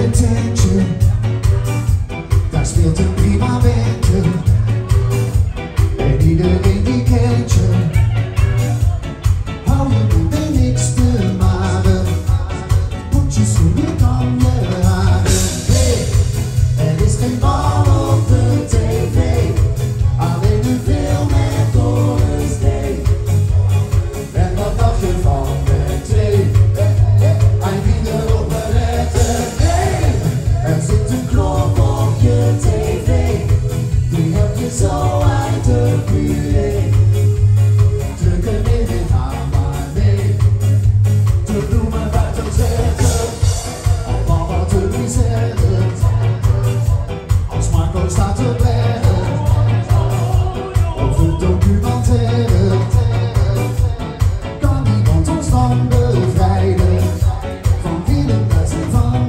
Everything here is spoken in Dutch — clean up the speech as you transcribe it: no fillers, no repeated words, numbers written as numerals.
tentje, daar speelt een prima bandje. En iedereen die kent je. Hou je mond en niks te maren, poetjes zoenen kan je haren. Hey, er is geen bal op de tv, alleen een film met Doris Day. En wat dacht je van de twee? Hij ging er op een letter nee. Er zit een knop op je tv, die heb je zo uit de puree. Druk hem in en ga maar mee. De bloemen buiten zetten, al papa te miseren. Als Marco staat te brengen, of een documentaire, kan niemand ons dan bevrijden van Willem uit zijn van.